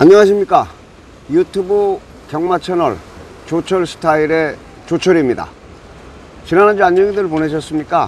안녕하십니까. 유튜브 경마 채널 조철 스타일의 조철입니다. 지난 한 주 안녕히들 보내셨습니까?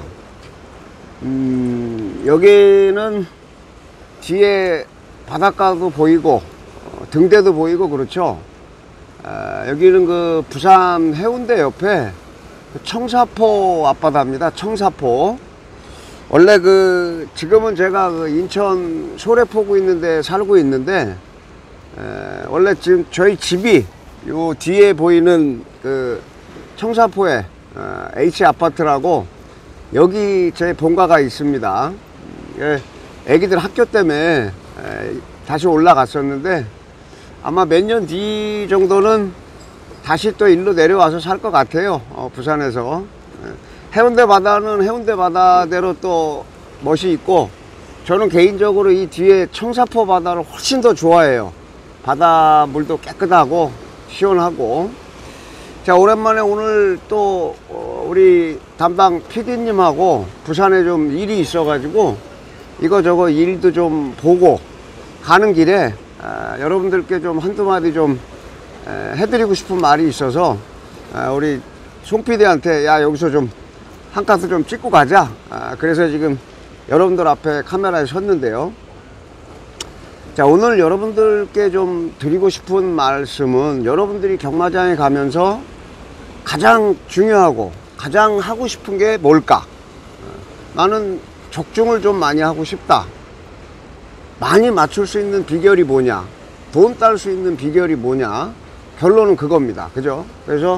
여기는 뒤에 바닷가도 보이고 등대도 보이고 그렇죠. 여기는 그 부산 해운대 옆에 청사포 앞바다입니다. 청사포. 원래 지금은 제가 인천 소래포구 있는데 살고 있는데, 원래 지금 저희 집이 요 뒤에 보이는 청사포에 H 아파트라고 여기 제 본가가 있습니다. 애기들 학교 때문에 다시 올라갔었는데 아마 몇 년 뒤 정도는 다시 또 일로 내려와서 살 것 같아요. 부산에서. 해운대 바다는 해운대 바다대로 또 멋이 있고, 저는 개인적으로 이 뒤에 청사포 바다를 훨씬 더 좋아해요. 바다 물도 깨끗하고 시원하고. 자, 오랜만에 오늘 또 우리 담당 PD님하고 부산에 좀 일이 있어가지고 이거저거 일도 좀 보고 가는 길에 여러분들께 좀 한두 마디 좀 해드리고 싶은 말이 있어서 우리 송 PD한테 야, 여기서 좀 한 카드 좀 찍고 가자. 그래서 지금 여러분들 앞에 카메라에 섰는데요. 자, 오늘 여러분들께 좀 드리고 싶은 말씀은, 여러분들이 경마장에 가면서 가장 중요하고 가장 하고 싶은 게 뭘까? 나는 적중을 좀 많이 하고 싶다. 많이 맞출 수 있는 비결이 뭐냐? 돈 딸 수 있는 비결이 뭐냐? 결론은 그겁니다. 그죠? 그래서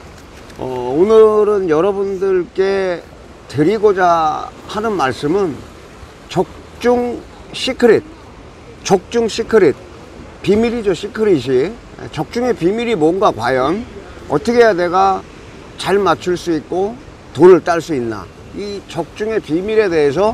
오늘은 여러분들께 드리고자 하는 말씀은 적중 시크릿. 적중 시크릿. 비밀이죠, 시크릿이. 적중의 비밀이 뭔가, 과연 어떻게 해야 내가 잘 맞출 수 있고 돈을 딸 수 있나, 이 적중의 비밀에 대해서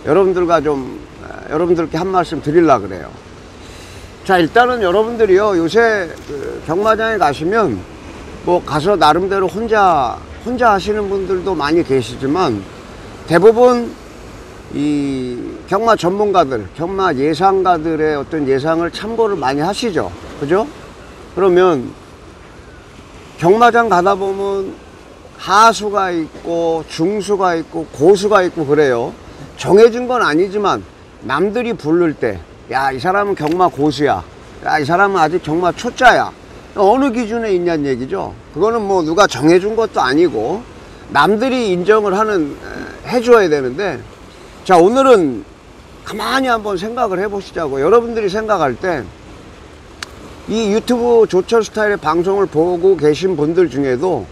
여러분들께 한 말씀 드리려고 그래요. 자, 일단은 여러분들이요, 요새 경마장에 가시면 뭐 가서 나름대로 혼자 하시는 분들도 많이 계시지만, 대부분 이 경마 전문가들, 경마 예상가들의 어떤 예상을 참고를 많이 하시죠. 그죠? 그러면 경마장 가다 보면 하수가 있고 중수가 있고 고수가 있고 그래요. 정해진 건 아니지만 남들이 부를 때, 야, 이 사람은 경마 고수야, 야, 이 사람은 아직 경마 초짜야, 어느 기준에 있냐는 얘기죠. 그거는 뭐 누가 정해준 것도 아니고 남들이 인정을 해줘야 되는데, 자, 오늘은 가만히 한번 생각을 해보시자고. 여러분들이 생각할 때 이 유튜브 조철 스타일의 방송을 보고 계신 분들 중에도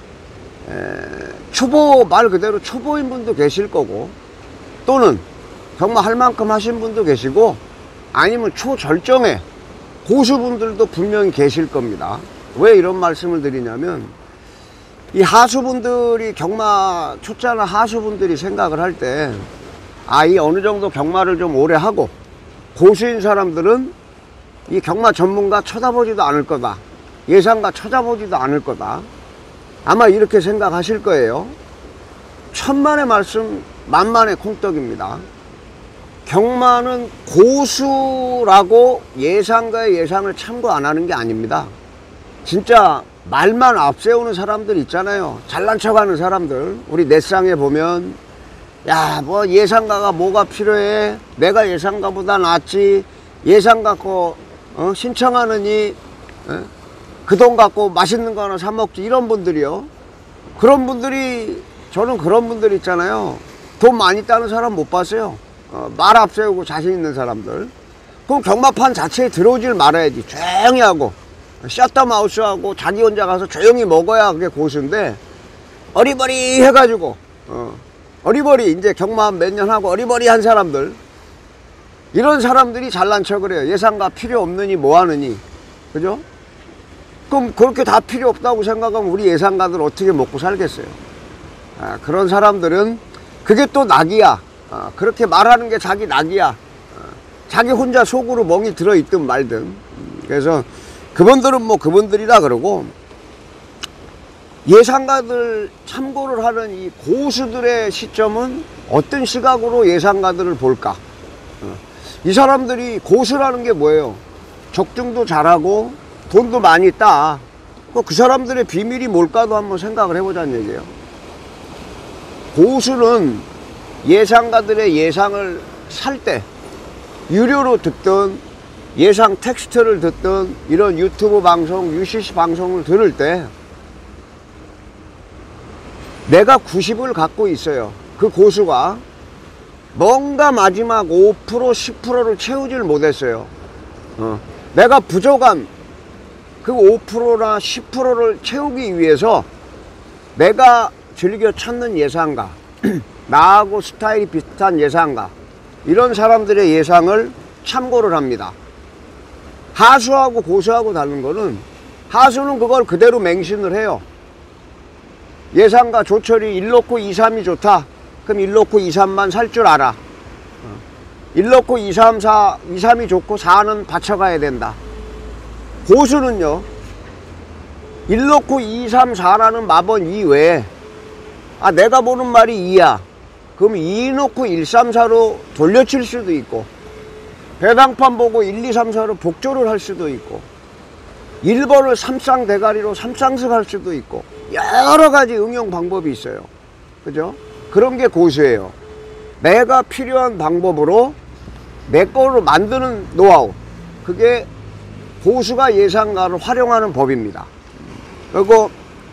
말 그대로 초보인 분도 계실 거고, 또는 경마 할 만큼 하신 분도 계시고, 아니면 초절정의 고수분들도 분명히 계실 겁니다. 왜 이런 말씀을 드리냐면, 이 하수분들이, 경마 초짜나 하수분들이 생각을 할 때, 이 어느 정도 경마를 좀 오래 하고 고수인 사람들은 이 경마 전문가 쳐다보지도 않을 거다, 예상가 쳐다보지도 않을 거다, 아마 이렇게 생각하실 거예요. 천만의 말씀 만만의 콩떡입니다. 경마는 고수라고 예상가의 예상을 참고 안 하는 게 아닙니다. 진짜 말만 앞세우는 사람들 있잖아요. 잘난 척하는 사람들. 우리 넷상에 보면, 야, 뭐 예상가가 뭐가 필요해, 내가 예상가보다 낫지, 예상 갖고 신청하느니 그 돈 갖고 맛있는 거 하나 사 먹지, 이런 분들이요. 그런 분들이, 저는 그런 분들 있잖아요. 돈 많이 따는 사람 못 봤어요. 말 앞세우고 자신 있는 사람들. 그럼 경마판 자체에 들어오질 말아야지. 조용히 하고 셧다마우스 하고 자기 혼자 가서 조용히 먹어야 그게 고수인데, 어리버리 해가지고 어리버리, 이제 경마 몇 년 하고 어리버리한 사람들, 이런 사람들이 잘난 척을 해요. 예상가 필요 없느니 뭐 하느니. 그죠? 그럼 그렇게 다 필요 없다고 생각하면 우리 예상가들 어떻게 먹고 살겠어요? 그런 사람들은 그게 또 낙이야. 그렇게 말하는 게 자기 낙이야. 자기 혼자 속으로 멍이 들어있든 말든. 그래서 그분들은 뭐 그분들이라 그러고, 예상가들 참고를 하는 이 고수들의 시점은 어떤 시각으로 예상가들을 볼까? 이 사람들이 고수라는 게 뭐예요? 적중도 잘하고 돈도 많이 따. 그 사람들의 비밀이 뭘까도 한번 생각을 해보자는 얘기예요. 고수는 예상가들의 예상을 살 때 유료로 듣든 예상 텍스트를 듣든 이런 유튜브 방송, UCC 방송을 들을 때 내가 90을 갖고 있어요. 그 고수가 뭔가 마지막 5%, 10%를 채우질 못했어요. 내가 부족한 그 5%나 10%를 채우기 위해서 내가 즐겨 찾는 예상가, 나하고 스타일이 비슷한 예상가, 이런 사람들의 예상을 참고를 합니다. 하수하고 고수하고 다른 거는, 하수는 그걸 그대로 맹신을 해요. 예상가 조철이 1놓고 2, 3이 좋다. 그럼 1놓고 2, 3만 살 줄 알아. 1놓고 2, 3, 4, 2, 3이 좋고 4는 받쳐가야 된다. 고수는요, 1놓고 2, 3, 4라는 마번 이외에 내가 보는 말이 2야. 그럼 2 놓고 1, 3, 4로 돌려칠 수도 있고, 배당판 보고 1, 2, 3, 4로 복조를 할 수도 있고, 1번을 삼쌍 대가리로 삼쌍승 할 수도 있고, 여러 가지 응용 방법이 있어요. 그죠? 그런 게 고수예요. 내가 필요한 방법으로 내 거로 만드는 노하우. 그게 고수가 예상가를 활용하는 법입니다. 그리고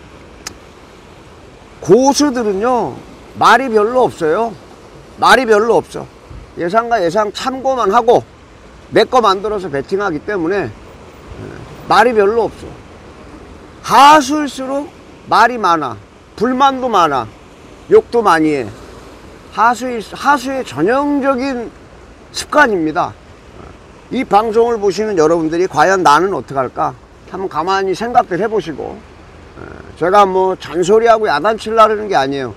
고수들은요, 말이 별로 없어요. 말이 별로 없어. 예상가 예상 참고만 하고 내 거 만들어서 베팅하기 때문에 말이 별로 없어. 하수일수록 말이 많아. 불만도 많아. 욕도 많이 해. 하수의 전형적인 습관입니다. 이 방송을 보시는 여러분들이 과연 나는 어떡할까? 한번 가만히 생각들 해보시고, 제가 뭐 잔소리하고 야단치려는 게 아니에요.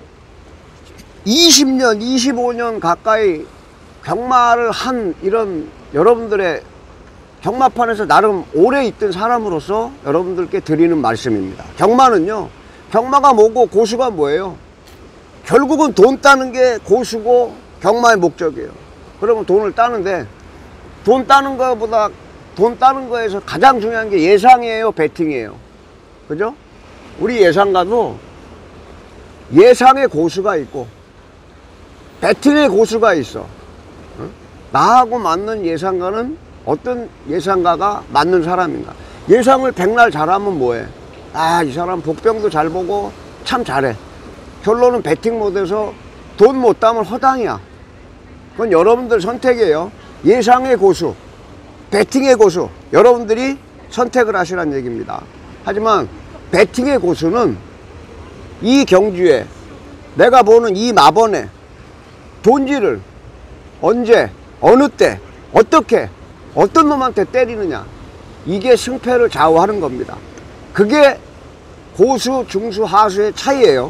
20년, 25년 가까이 경마를 한 이런 여러분들의 경마판에서 나름 오래 있던 사람으로서 여러분들께 드리는 말씀입니다. 경마는요, 경마가 뭐고 고수가 뭐예요? 결국은 돈 따는 게 고수고 경마의 목적이에요. 그러면 돈을 따는데, 돈 따는 거보다, 돈 따는 거에서 가장 중요한 게 예상이에요, 베팅이에요? 그죠? 우리 예상가도 예상의 고수가 있고 베팅의 고수가 있어. 나하고 맞는 예상가는 어떤 예상가가 맞는 사람인가? 예상을 백날 잘하면 뭐해? 이 사람 복병도 잘 보고 참 잘해. 결론은 베팅 못해서 돈 못 따면 허당이야. 그건 여러분들 선택이에요. 예상의 고수, 베팅의 고수, 여러분들이 선택을 하시라는 얘기입니다. 하지만 베팅의 고수는 이 경주에, 내가 보는 이 마번에 돈지를 언제, 어느 때, 어떻게, 어떤 놈한테 때리느냐, 이게 승패를 좌우하는 겁니다. 그게 고수, 중수, 하수의 차이예요.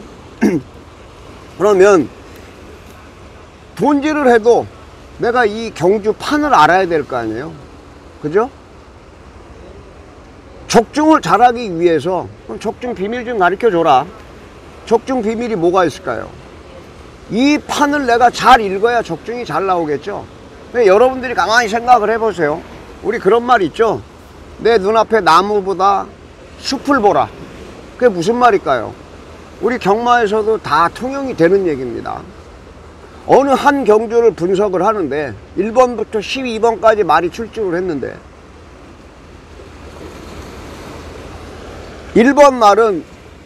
그러면 돈지를 해도 내가 이 경주 판을 알아야 될 거 아니에요. 그죠? 적중을 잘하기 위해서, 그럼 적중 비밀 좀 가르쳐 줘라. 적중 비밀이 뭐가 있을까요? 이 판을 내가 잘 읽어야 적중이 잘 나오겠죠. 근데 여러분들이 가만히 생각을 해보세요. 우리 그런 말 있죠? 내 눈앞에 나무보다 숲을 보라. 그게 무슨 말일까요? 우리 경마에서도 다 통용이 되는 얘기입니다. 어느 한 경주를 분석을 하는데 1번부터 12번까지 말이 출중을 했는데, 1번 말은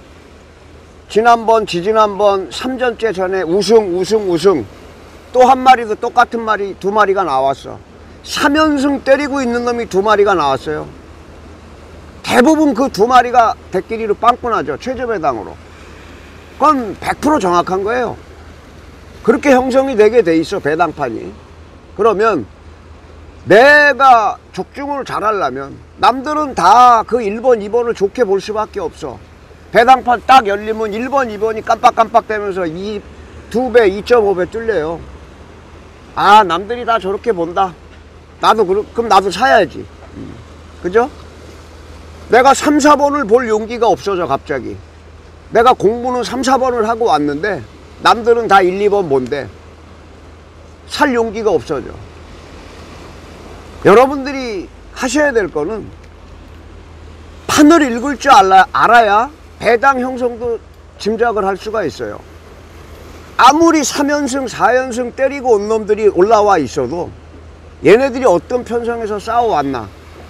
지난번, 지지난번 3전째 전에 우승 또 한 마리도 똑같은 말이 두 마리가 나왔어. 3연승 때리고 있는 놈이 두 마리가 나왔어요. 대부분 그 두 마리가 대끼리로 빵꾸나죠. 최저배당으로. 그건 100% 정확한 거예요. 그렇게 형성이 되게 돼 있어, 배당판이. 그러면 내가 적중을 잘하려면 남들은 다 그 1번, 2번을 좋게 볼 수밖에 없어. 배당판 딱 열리면 1번, 2번이 깜빡깜빡 되면서 2배, 2.5배 뚫려요. 남들이 다 저렇게 본다. 그럼 나도 사야지. 그죠? 내가 3, 4번을 볼 용기가 없어져, 갑자기. 내가 공부는 3, 4번을 하고 왔는데 남들은 다 1, 2번 본데 살 용기가 없어져. 여러분들이 하셔야 될 거는 판을 읽을 줄 알아야 배당 형성도 짐작을 할 수가 있어요. 아무리 3연승 4연승 때리고 온 놈들이 올라와 있어도 얘네들이 어떤 편성에서 싸워왔나,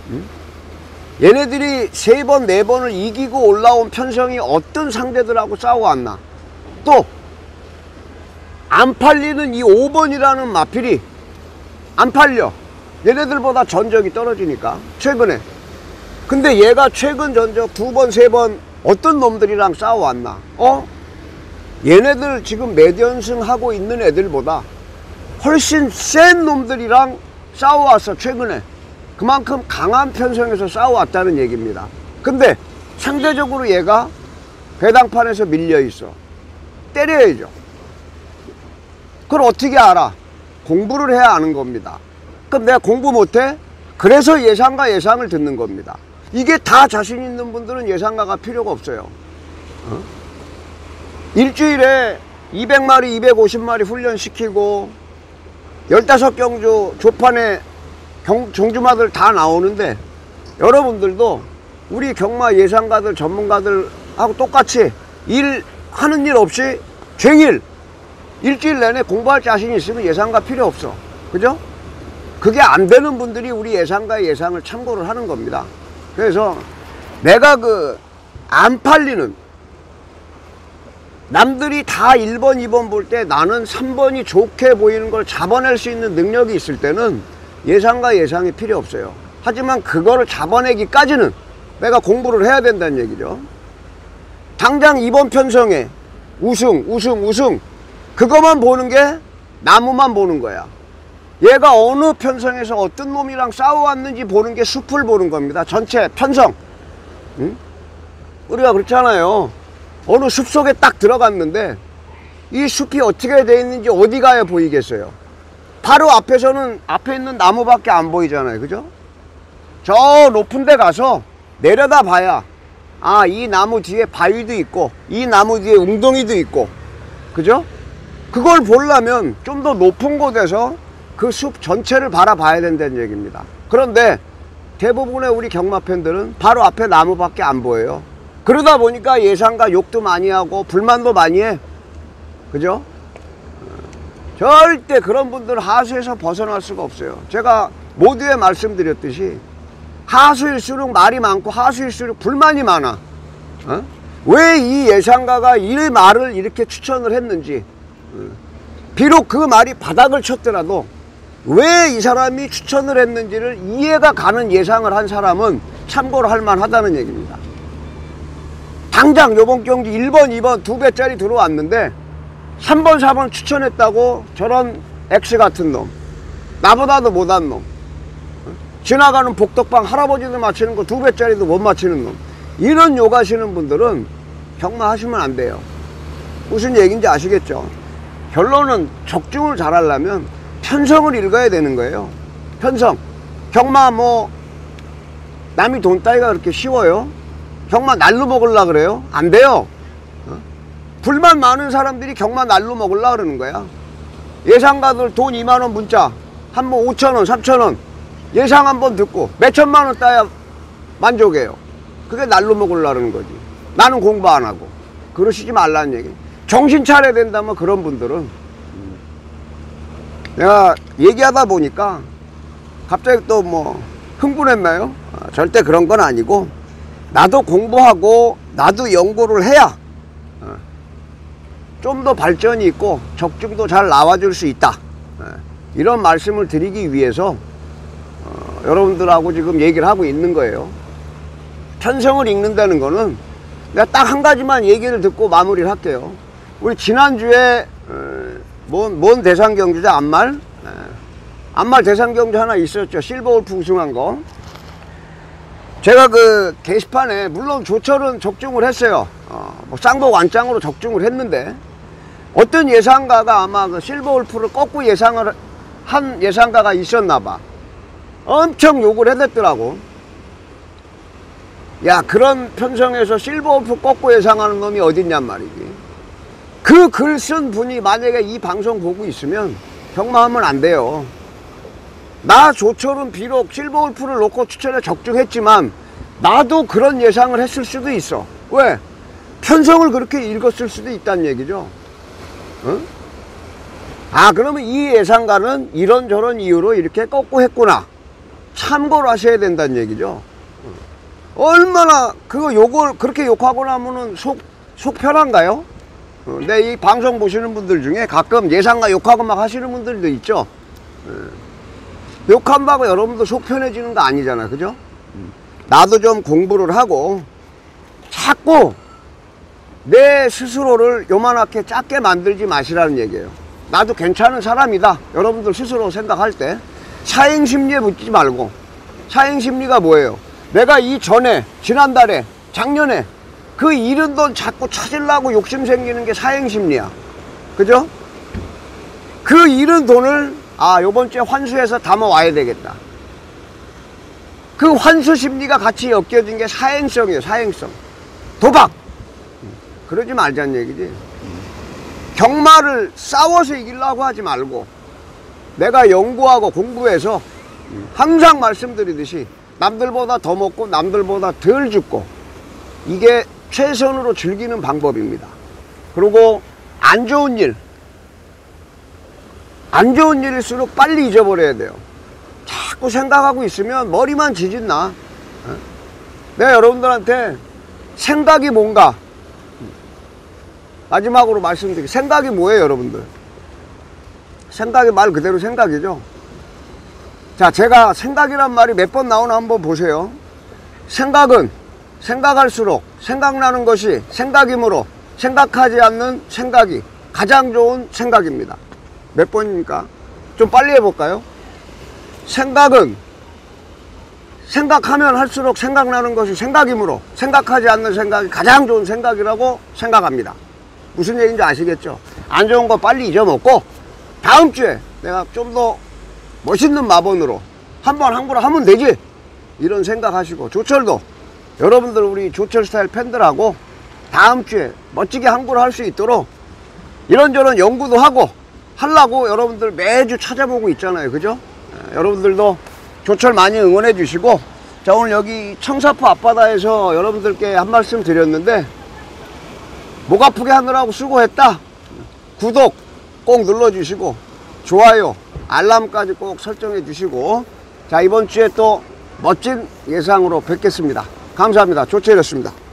얘네들이 3번 4번을 이기고 올라온 편성이 어떤 상대들하고 싸워왔나, 또 안 팔리는 이 5번이라는 마필이 안 팔려. 얘네들보다 전적이 떨어지니까 최근에. 근데 얘가 최근 전적 2번 3번 어떤 놈들이랑 싸워왔나. 얘네들 지금 몇 연승 하고 있는 애들보다 훨씬 센 놈들이랑 싸워왔어 최근에. 그만큼 강한 편성에서 싸워왔다는 얘기입니다. 근데 상대적으로 얘가 배당판에서 밀려있어. 때려야죠. 그걸 어떻게 알아? 공부를 해야 아는 겁니다. 그럼 내가 공부 못해? 그래서 예상과 예상을 듣는 겁니다. 이게 다 자신 있는 분들은 예상가가 필요가 없어요. 일주일에 200마리 250마리 훈련시키고 15경주 조판에 종주마들 다 나오는데, 여러분들도 우리 경마 예상가들 전문가들하고 똑같이 하는 일 없이 쟁일 일주일 내내 공부할 자신이 있으면 예상가 필요 없어. 그죠? 그게 안 되는 분들이 우리 예상가의 예상을 참고를 하는 겁니다. 그래서 내가 안 팔리는, 남들이 다 1번 2번 볼 때 나는 3번이 좋게 보이는 걸 잡아낼 수 있는 능력이 있을 때는 예상과 예상이 필요 없어요. 하지만 그거를 잡아내기까지는 내가 공부를 해야 된다는 얘기죠. 당장 이번 편성에 우승 그것만 보는 게 나무만 보는 거야. 얘가 어느 편성에서 어떤 놈이랑 싸워왔는지 보는 게 숲을 보는 겁니다. 전체 편성. 우리가 그렇잖아요. 어느 숲속에 딱 들어갔는데 이 숲이 어떻게 되어 있는지 어디 가야 보이겠어요? 바로 앞에서는 앞에 있는 나무밖에 안 보이잖아요. 그죠? 저 높은 데 가서 내려다 봐야 이 나무 뒤에 바위도 있고 이 나무 뒤에 웅덩이도 있고, 그죠? 그걸 보려면 좀 더 높은 곳에서 그 숲 전체를 바라봐야 된다는 얘기입니다. 그런데 대부분의 우리 경마 팬들은 바로 앞에 나무밖에 안 보여요. 그러다 보니까 예상가 욕도 많이 하고 불만도 많이 해. 그죠? 절대 그런 분들은 하수에서 벗어날 수가 없어요. 제가 모두에 말씀드렸듯이 하수일수록 말이 많고 하수일수록 불만이 많아. 왜 이 예상가가 이 말을 이렇게 추천을 했는지, 비록 그 말이 바닥을 쳤더라도 왜 이 사람이 추천을 했는지를 이해가 가는 예상을 한 사람은 참고를 할 만하다는 얘기입니다. 당장 요번 경기 1번 2번 2배짜리 들어왔는데 3번 4번 추천했다고 저런 X 같은 놈, 나보다도 못한 놈, 지나가는 복덕방 할아버지도 맞히는 거 2배짜리도 못 맞히는 놈, 이런 욕하시는 분들은 경마 하시면 안 돼요. 무슨 얘기인지 아시겠죠? 결론은 적중을 잘 하려면 편성을 읽어야 되는 거예요. 편성. 경마 남이 돈 따기가 그렇게 쉬워요? 경마 날로 먹으려고 그래요? 안 돼요. 불만 많은 사람들이 경마 날로 먹으려고 그러는 거야. 예상가들 돈 2만원 문자, 한 번 5천원 3천원 예상 한번 듣고 몇천만원 따야 만족해요. 그게 날로 먹으려고 그러는 거지. 나는 공부 안 하고. 그러시지 말라는 얘기. 정신 차려야 된다면 그런 분들은, 내가 얘기하다 보니까 갑자기 또 흥분했나요? 절대 그런 건 아니고, 나도 공부하고 나도 연구를 해야 좀 더 발전이 있고 적중도 잘 나와줄 수 있다, 이런 말씀을 드리기 위해서 여러분들하고 지금 얘기를 하고 있는 거예요. 편성을 읽는다는 거는 내가 딱 한 가지만 얘기를 듣고 마무리를 할게요. 우리 지난주에 뭔 대상경주죠? 안말 대상경주 하나 있었죠. 실버울프 우승한 거. 제가 그 게시판에 물론 조철은 적중을 했어요. 쌍복 완짱으로 적중을 했는데, 어떤 예상가가 아마 그 실버울프를 꺾고 예상을 한 예상가가 있었나봐. 엄청 욕을 해댔더라고. 야, 그런 편성에서 실버울프 꺾고 예상하는 놈이 어딨냔 말이지. 그 글 쓴 분이 만약에 이 방송 보고 있으면 경마하면 안 돼요. 나 조철은 비록 실버울프를 놓고 추천에 적중했지만 나도 그런 예상을 했을 수도 있어. 왜? 편성을 그렇게 읽었을 수도 있다는 얘기죠. 어? 아, 그러면 이 예상가는 이런저런 이유로 이렇게 꺾고 했구나. 참고를 하셔야 된다는 얘기죠. 얼마나 요걸 그렇게 욕하고 나면은 속 편한가요? 내 이 방송 보시는 분들 중에 가끔 예상가 욕하고 막 하시는 분들도 있죠. 욕한 바고 여러분도 속 편해지는 거 아니잖아, 그죠? 나도 좀 공부를 하고 자꾸 내 스스로를 요만하게 작게 만들지 마시라는 얘기예요. 나도 괜찮은 사람이다, 여러분들 스스로 생각할 때 사행심리에 붙지 말고. 사행심리가 뭐예요? 내가 이전에, 지난달에, 작년에 그 잃은 돈 자꾸 찾으려고 욕심 생기는 게 사행심리야, 그죠? 그 잃은 돈을 요번 주에 환수해서 담아와야 되겠다. 그 환수 심리가 같이 엮여진 게 사행성이에요. 사행성. 도박. 그러지 말자는 얘기지. 경마를 싸워서 이기려고 하지 말고, 내가 연구하고 공부해서 항상 말씀드리듯이 남들보다 더 먹고 남들보다 덜 죽고, 이게 최선으로 즐기는 방법입니다. 그리고 안 좋은 일일수록 빨리 잊어버려야 돼요. 자꾸 생각하고 있으면 머리만 지진나. 내가 여러분들한테 생각이 뭔가 마지막으로 말씀드릴게요. 생각이 뭐예요, 여러분들? 생각이 말 그대로 생각이죠. 자, 제가 생각이란 말이 몇 번 나오나 한번 보세요. 생각은 생각할수록 생각나는 것이 생각이므로 생각하지 않는 생각이 가장 좋은 생각입니다. 몇 번입니까? 좀 빨리 해볼까요? 생각은 생각하면 할수록 생각나는 것이 생각이므로 생각하지 않는 생각이 가장 좋은 생각이라고 생각합니다. 무슨 얘기인지 아시겠죠? 안 좋은 거 빨리 잊어먹고 다음 주에 내가 좀 더 멋있는 마번으로 한번 항구를 하면 되지, 이런 생각하시고, 조철도 여러분들 우리 조철 스타일 팬들하고 다음 주에 멋지게 항구를 할 수 있도록 이런저런 연구도 하려고 여러분들 매주 찾아보고 있잖아요, 그죠? 여러분들도 조철 많이 응원해 주시고, 자, 오늘 여기 청사포 앞바다에서 여러분들께 한 말씀 드렸는데, 목 아프게 하느라고 수고했다. 구독 꼭 눌러주시고, 좋아요, 알람까지 꼭 설정해 주시고, 자, 이번 주에 또 멋진 예상으로 뵙겠습니다. 감사합니다. 조철이었습니다.